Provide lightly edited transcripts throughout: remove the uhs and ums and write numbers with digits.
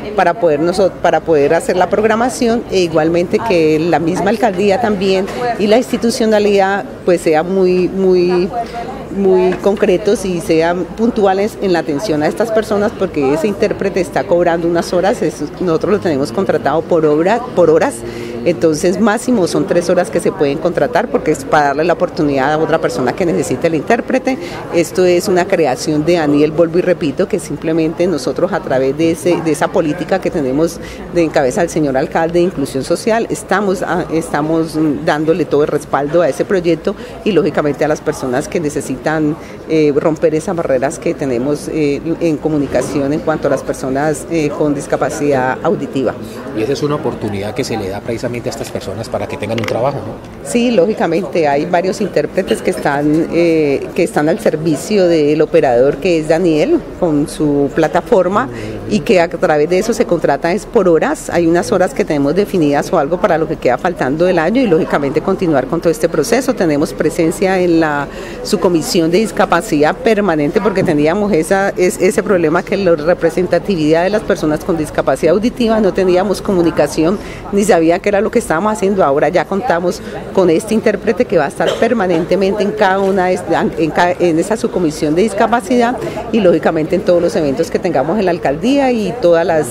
para poder hacer la programación, e igualmente que la misma alcaldía también y la institucionalidad pues sean muy concretos y sean puntuales en la atención a estas personas, porque ese intérprete está cobrando unas horas, nosotros lo tenemos contratado por horas, entonces máximo son 3 horas que se pueden contratar, porque es para darle la oportunidad a otra persona que necesite el intérprete. Esto es una creación de Daniel, vuelvo y repito, que simplemente nosotros a través de esa política que tenemos de encabeza el señor alcalde de inclusión social, estamos dándole todo el respaldo a ese proyecto y lógicamente a las personas que necesitan romper esas barreras que tenemos en comunicación en cuanto a las personas con discapacidad auditiva. Y esa es una oportunidad que se le da precisamente a estas personas para que tengan un trabajo, ¿no? Sí, lógicamente hay varios intérpretes que están al servicio del operador, que es Daniel, con su plataforma, y que a través de eso se contrata es por horas. Hay unas horas que tenemos definidas o algo para lo que queda faltando del año, y lógicamente continuar con todo este proceso. Tenemos presencia en la subcomisión de discapacidad permanente, porque teníamos ese problema, que la representatividad de las personas con discapacidad auditiva no teníamos comunicación ni sabía qué era lo que estábamos haciendo. Ahora ya contamos con este intérprete que va a estar permanentemente en esa subcomisión de discapacidad, y lógicamente en todos los eventos que tengamos en la alcaldía, y todas las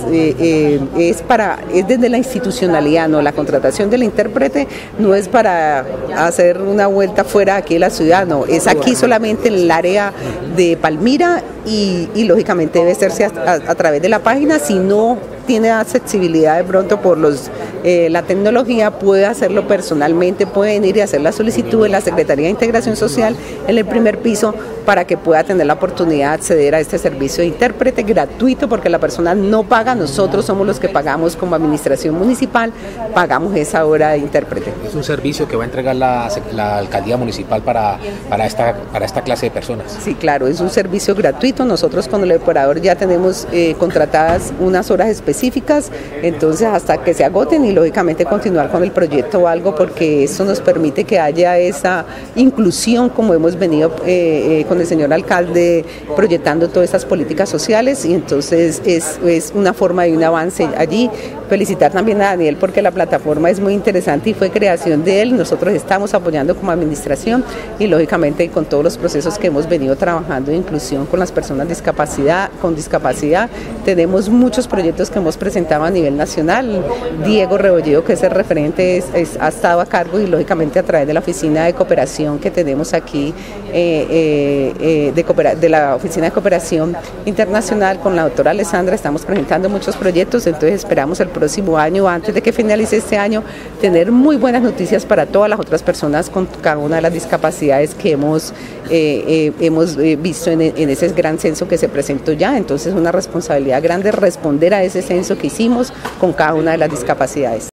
es desde la institucionalidad, no, la contratación del intérprete no es para hacer una vuelta fuera aquí de la ciudad, no, es aquí solamente en el área de Palmira, y lógicamente debe hacerse a través de la página. Si no tiene accesibilidad de pronto por la tecnología, puede hacerlo personalmente, pueden ir y hacer la solicitud en la Secretaría de Integración Social en el primer piso, para que pueda tener la oportunidad de acceder a este servicio de intérprete gratuito, porque la persona no paga, nosotros somos los que pagamos como administración municipal, pagamos esa hora de intérprete. Es un servicio que va a entregar la alcaldía municipal para esta clase de personas. Sí, claro, es un servicio gratuito. Nosotros con el operador ya tenemos contratadas unas horas específicas, entonces hasta que se agoten, y lógicamente continuar con el proyecto o algo, porque eso nos permite que haya esa inclusión, como hemos venido con el señor alcalde proyectando todas estas políticas sociales, y entonces es una forma de un avance allí. Felicitar también a Daniel, porque la plataforma es muy interesante y fue creación de él. Nosotros estamos apoyando como administración, y lógicamente con todos los procesos que hemos venido trabajando de inclusión con las personas con discapacidad. Tenemos muchos proyectos que hemos presentado a nivel nacional. Diego Rebolledo, que es el referente, ha estado a cargo, y lógicamente a través de la oficina de cooperación que tenemos aquí, de la Oficina de Cooperación Internacional con la doctora Alessandra, estamos presentando muchos proyectos. Entonces esperamos el próximo año, antes de que finalice este año, tener muy buenas noticias para todas las otras personas con cada una de las discapacidades que hemos visto en ese gran censo que se presentó ya. Entonces es una responsabilidad grande responder a ese censo que hicimos con cada una de las discapacidades.